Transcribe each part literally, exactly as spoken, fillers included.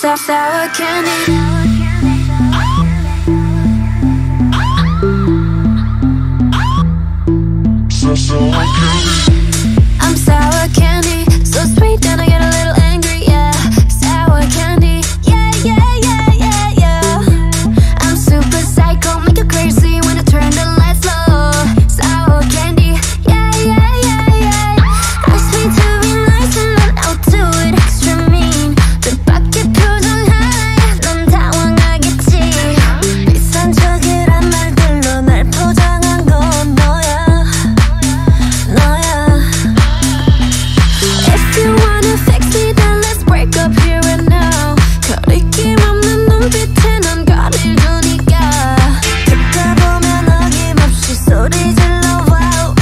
Sour candy. I'm sour candy, so sweet then I get a little angry, yeah. Sour candy, yeah, yeah, yeah, yeah, yeah. I'm super psycho, make you crazy when I turn the lights low. Sour candy, yeah, yeah, yeah, yeah. Ask me to be nice and then I'll do it extra mean. 뜻밖의 표정하나에 넌 당황하겠지. 비싼 cheogiran 말들로 날 포장한 건 너야. If you wanna fix me, then let's break up here and now. 거리낌 없는 눈빛에 넌 거릴 두니까. kkabomyeon eogimeopsi 소rijilleowa.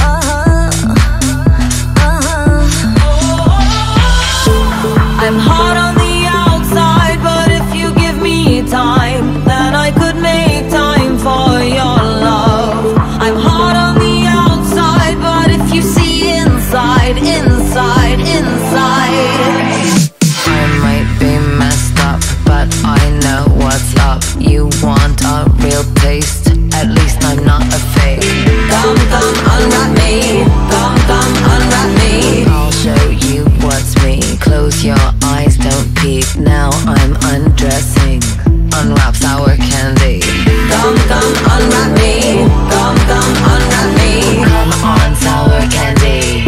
I'm hot on the outside, but if you give me time, then I could make time for your love. I'm hot on the outside, but if you see inside, inside, inside. I might be messed up, but I know what's up. You want a real taste? At least I'm not a fake. Come, come, unwrap me. Come, come, unwrap me. I'll show you what's me. Close your eyes, don't peek. Now I'm undressing. Unwrap sour candy. Come, come, unwrap me. Come, come, unwrap me. Come on, sour candy.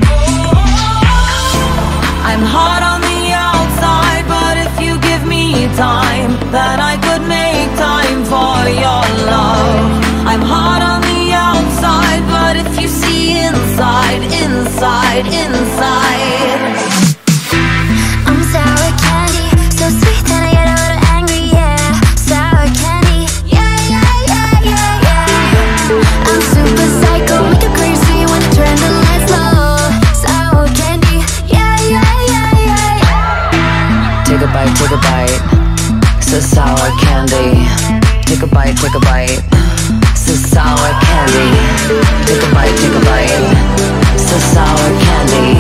I'm hot on the outside, but if you give me time, then I could make time for your love. I'm hot on the outside, but if you see inside, inside, inside. I'm sour candy, so sweet then I get a little angry, yeah. Sour candy, yeah, yeah, yeah, yeah, yeah. I'm super psycho, make you crazy when I turn the lights low. Sour candy, yeah, yeah, yeah, yeah, yeah. Take a bite, take a bite. So sour candy. Take a bite, take a bite. So sour candy. Take a bite, take a bite. So sour candy.